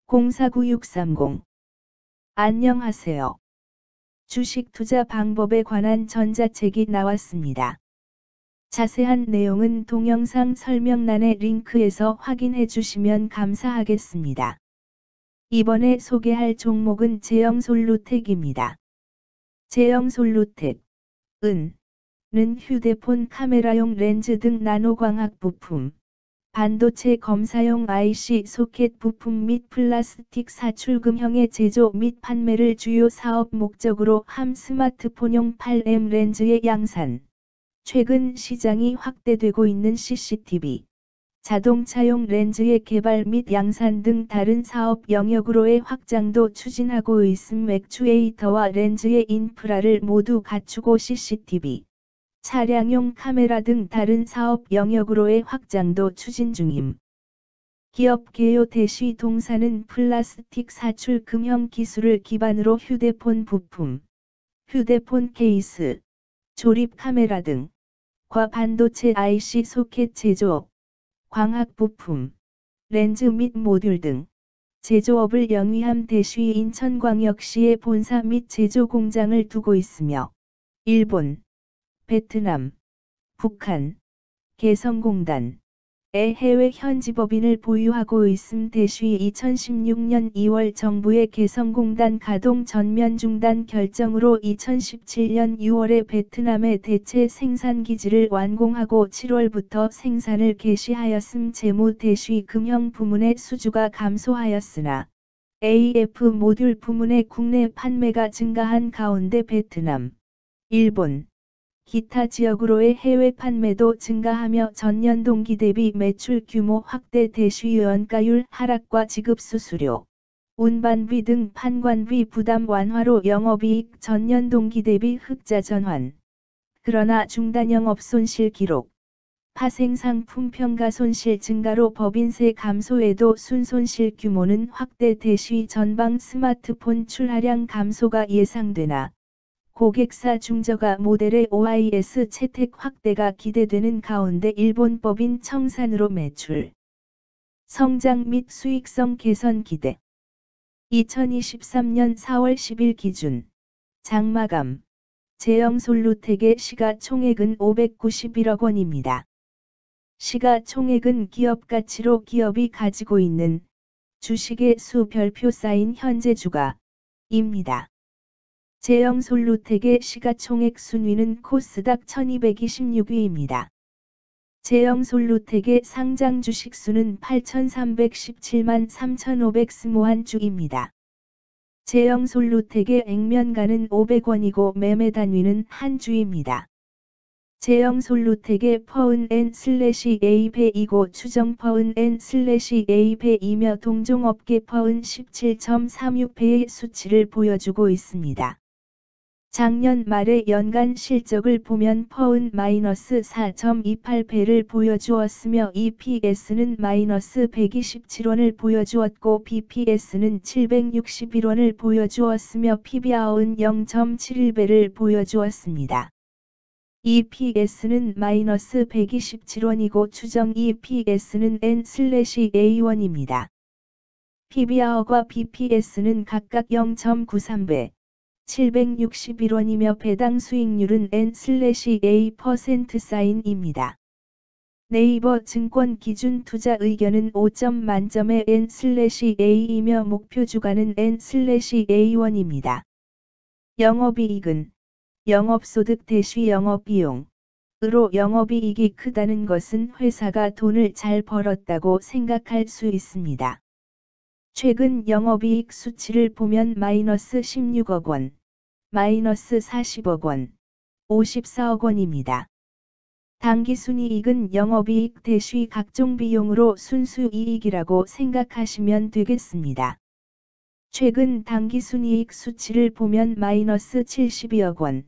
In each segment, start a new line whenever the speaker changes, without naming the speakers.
049630. 안녕하세요. 주식 투자 방법에 관한 전자책이 나왔습니다. 자세한 내용은 동영상 설명란의 링크에서 확인해 주시면 감사하겠습니다. 이번에 소개할 종목은 제형솔루텍입니다. 제형솔루텍은 휴대폰 카메라용 렌즈 등 나노광학 부품, 반도체 검사용 IC 소켓 부품 및 플라스틱 사출금형의 제조 및 판매를 주요 사업 목적으로 함 스마트폰용 8M 렌즈의 양산, 최근 시장이 확대되고 있는 CCTV, 자동차용 렌즈의 개발 및 양산 등 다른 사업 영역으로의 확장도 추진하고 있음. 액추에이터와 렌즈의 인프라를 모두 갖추고 CCTV, 차량용 카메라 등 다른 사업 영역으로의 확장도 추진 중임. 기업 개요 대시 동사는 플라스틱 사출 금형 기술을 기반으로 휴대폰 부품, 휴대폰 케이스, 조립 카메라 등 과 반도체 IC 소켓 제조, 광학 부품, 렌즈 및 모듈 등 제조업을 영위함. 대시 인천광역시에 본사 및 제조 공장을 두고 있으며 일본, 베트남, 북한, 개성공단의 해외 현지법인을 보유하고 있음. 대시 2016년 2월 정부의 개성공단 가동 전면 중단 결정으로 2017년 6월에 베트남의 대체 생산기지를 완공하고 7월부터 생산을 개시하였음. 재무 대시 금형 부문의 수주가 감소하였으나 AF 모듈 부문의 국내 판매가 증가한 가운데 베트남, 일본, 기타 지역으로의 해외 판매도 증가하며 전년 동기 대비 매출 규모 확대. 대시 원가율 하락과 지급 수수료, 운반비 등 판관비 부담 완화로 영업이익 전년 동기 대비 흑자 전환. 그러나 중단 영업 손실 기록, 파생상품 평가 손실 증가로 법인세 감소에도 순손실 규모는 확대. 대시 전방 스마트폰 출하량 감소가 예상되나 고객사 중저가 모델의 OIS 채택 확대가 기대되는 가운데 일본 법인 청산으로 매출 성장 및 수익성 개선 기대. 2023년 4월 10일 기준 장마감 제형솔루텍의 시가총액은 591억 원입니다. 시가총액은 기업가치로 기업이 가지고 있는 주식의 수 별표 쌓인 현재 주가입니다. 제형솔루텍의 시가총액 순위는 코스닥 1226위입니다. 제형솔루텍의 상장 주식수는 8317만 3521주입니다. 제형솔루텍의 액면가는 500원이고 매매 단위는 한 주입니다. 제형솔루텍의 퍼은/A 배이고 추정 퍼은/A 배이며 동종업계 퍼은 17.36배의 수치를 보여주고 있습니다. 작년 말의 연간 실적을 보면 퍼은 -4.28배를 보여주었으며 EPS는 -127원을 보여주었고 BPS는 761원을 보여주었으며 PBR은 0.71배를 보여주었습니다. EPS는 -127원이고 추정 EPS는 N/A1입니다. PBR과 BPS는 각각 0.93배, 761원이며 배당 수익률은 N/A%입니다. 네이버 증권 기준 투자 의견은 5점 만점의 N/A이며 목표 주가는 N/A1입니다. 영업이익은 영업소득 대시 영업비용으로 영업이익이 크다는 것은 회사가 돈을 잘 벌었다고 생각할 수 있습니다. 최근 영업이익 수치를 보면 -16억 원, -40억 원, 54억 원입니다. 당기순이익은 영업이익 대시 각종 비용으로 순수이익이라고 생각하시면 되겠습니다. 최근 당기순이익 수치를 보면 -72억 원,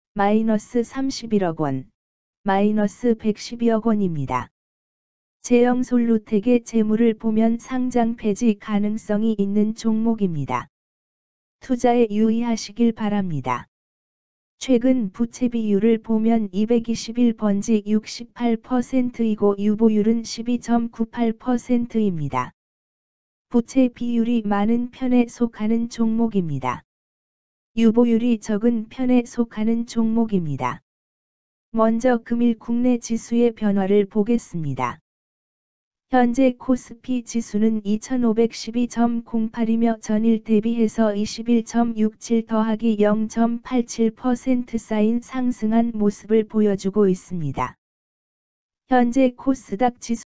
-31억 원, -112억 원입니다. 제형솔루텍의 재물을 보면 상장 폐지 가능성이 있는 종목입니다. 투자에 유의하시길 바랍니다. 최근 부채 비율을 보면 221번지 68%이고 유보율은 12.98%입니다. 부채 비율이 많은 편에 속하는 종목입니다. 유보율이 적은 편에 속하는 종목입니다. 먼저 금일 국내 지수의 변화를 보겠습니다. 현재 코스피 지수는 2512.08이며 전일 대비해서 21.67 더하기 0.87% 쌓인 상승한 모습을 보여주고 있습니다. 현재 코스닥 지수